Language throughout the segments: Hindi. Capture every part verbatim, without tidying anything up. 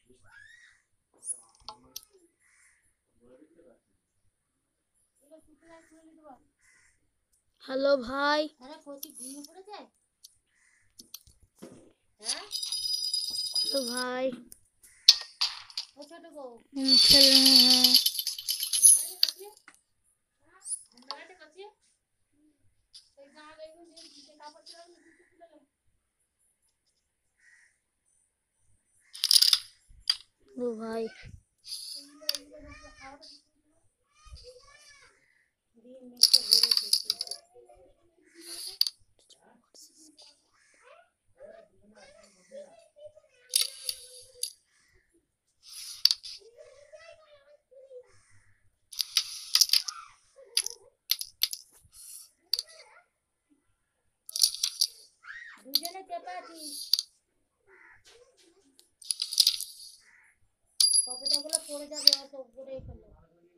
हेलो भाई। अरे कोची घूमने पड़े जाए हैं? तो भाई वो छोटे को हम खेल रहे हैं। हमारे कच्चे तो कहां गई हूं नीचे का पर चला नीचे चला ले लो भाई दिन में से घरे थे দুজনে চেপা আছি কতটাগুলো পড়ে যাবে অত উপরেই ফেলে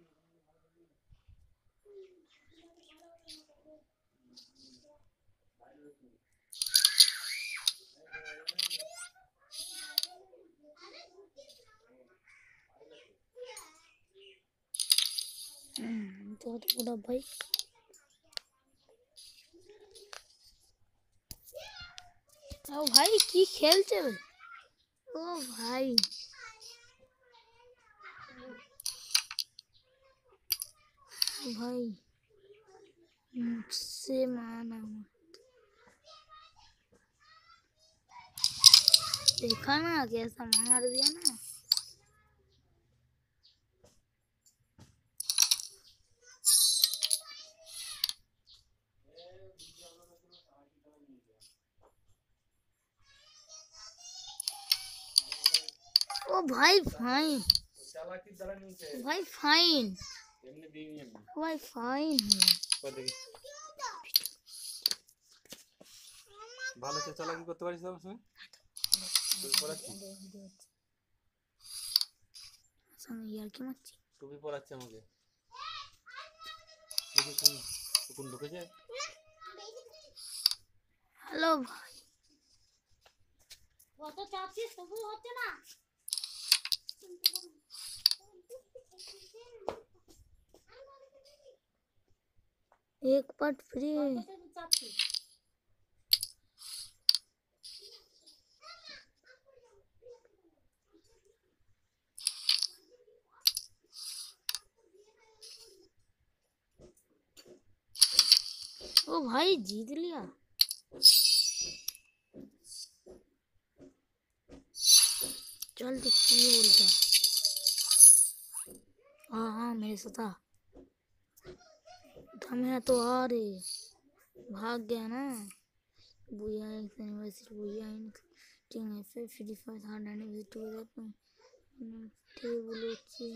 बहुत बड़ा भाई। ओ भाई की खेल चल। ओ भाई ओ भाई मुझसे माना मत। देखा ना कैसा मार दिया ना। ओ भाई फाइन भाई फाइन भाई फाइन ভালো সে চালাকি করতে পারিস সব সময় টুপি পরাচ্ছি সঙ্গে यार কি মারছি টুপি পরাচ্ছে আমাকে দেখি কোন কোন ঢুকে যায় হ্যালো ভাই কত চাপছিস তবু হচ্ছে না एक पट फ्री কত চাপছিস ओ भाई जीत लिया। चल देखते हैं बोलता। हाँ हाँ मेरे साथ आ। दम है तो आ रे भाग गया ना बुया यूनिवर्सिटी बुया team F free fire hard and to table अच्छी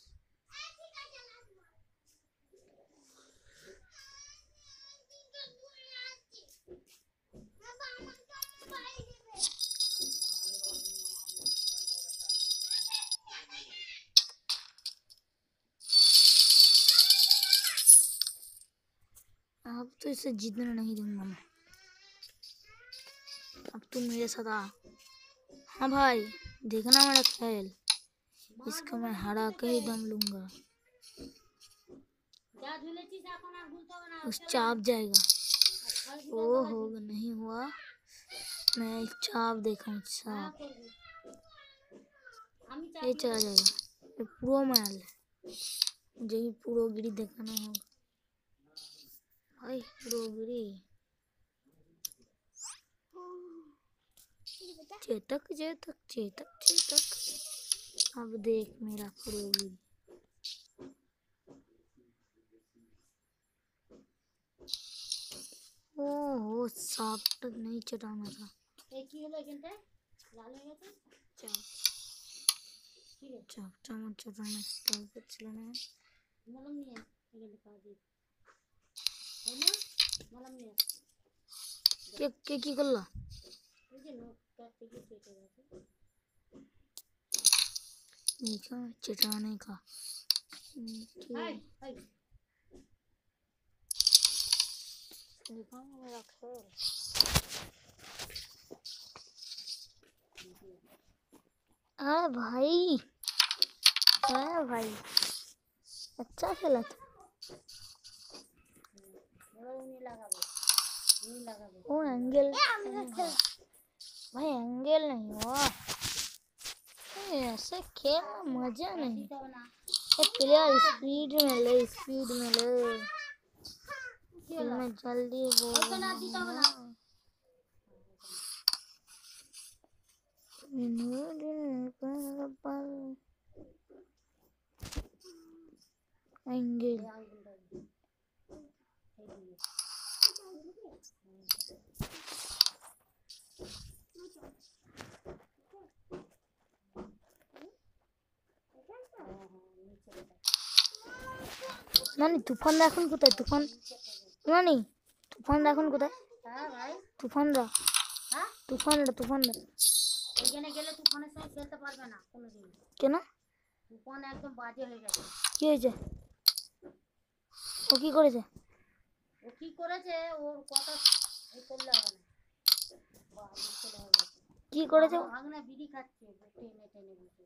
अब तो इसे जीतने नहीं दूंगा मैं। अब तू मेरे साथ आ। हाँ भाई देखना मेरा खेल इसको मैं हरा के ही दम लूंगा। उस चाप जाएगा। ओ होगा नहीं हुआ मैं चाप देखा चाप ये चला जाएगा ये प्रो माल मुझे ही प्रोगिरी दिखाना होगा भाई प्रोगिरी चेतक चेतक चेतक चेतक अब देख मेरा प्रोगिरी ओहो सांप तक नहीं चटाना था এই কি হলো এখানটা লাল হয়ে গেছে चाप কি রে चाप चामच चटाना तो कुछ लेना है মলম নিয়ে এখানে পা দি তাই না মলম নিয়ে के के की करला এই যে নোটটা থেকে কেটে গেছে देखा चटाने का হাই হাই देखा मेरा खेल अरे भाई हाँ भाई अच्छा खेला था वो एंगल भाई एंगल नहीं हुआ ऐसे खेलना मजा नहीं ये प्लेयर स्पीड में ले स्पीड में ले मैं जल्दी बोल एंगल नानी তুফান এখন কোথায় তুফান নানি তুফান এখন কোথায় হ্যাঁ ভাই তুফান রা হ্যাঁ তুফান রা তুফান রা ওইখানে গেলে তুফানের সঙ্গে খেলতে পারবে না কোনোদিন কেন তুফান একদম বাজে হয়ে গেছে কি হয়েছে ও কি করেছে ও কি করেছে ওর কথা এই করলে হবে না বাজে ছেলে হয়ে গেছে কি করেছে ভাগনা বিড়ি খাচ্ছে টেনে টেনে বসে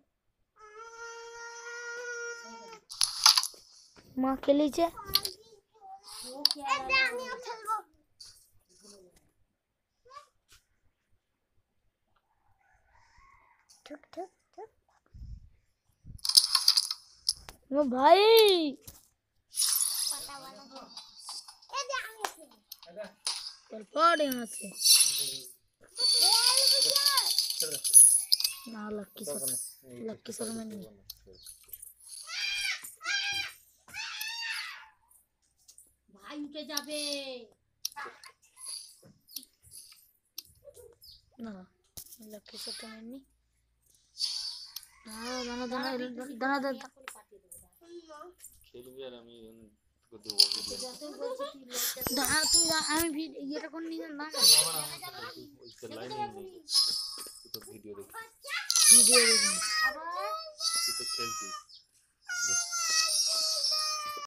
মা খেলিছে ও কি আমিও খেলবো ঠিক ঠিক ঠিক ও ভাই পাতা বানাবো এই যে আমি খেলবো তোর পড় यहाँ से ना लक्की सर लक्की सर में नहीं ভাই উঠে যাবে ना लक्की सर तो में नहीं हाँ दाना दाना दाना दाना খেলবি আর আমি তোকে দেবো যতই বলছি তুই লজ্জা দাঁড়া তুই দাঁড়া, আমি ভিড- ইয়েটা করে নিয়ে যান দাঁড়া লাইন নেই তো ভিডিও দেখি ভিডিও দেখি